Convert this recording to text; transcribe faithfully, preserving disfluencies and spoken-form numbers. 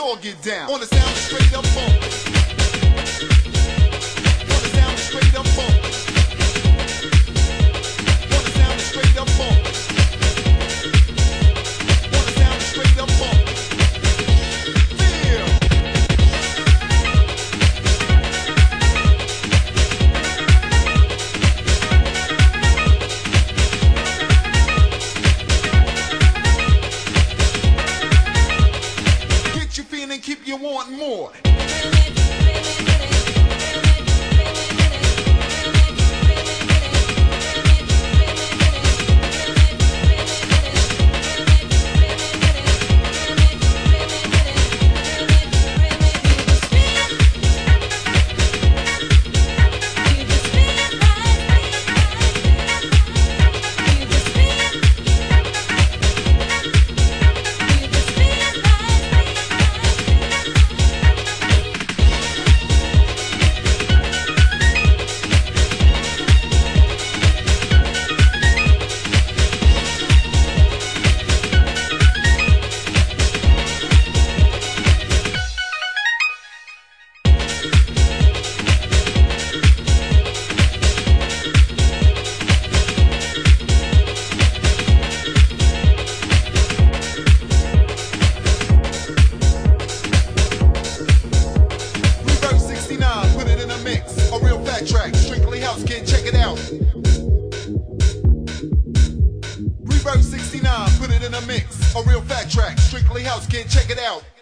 all get down. On the sound of straight up funk. On the sound of straight up funk. On the sound of straight up funk. On the sound of straight up funk. Feel. Get you feeling, keep you wanting more. Track, strictly house, kid, check it out. Reverb sixty-nine, put it in a mix. A real fat track, strictly house, kid, check it out.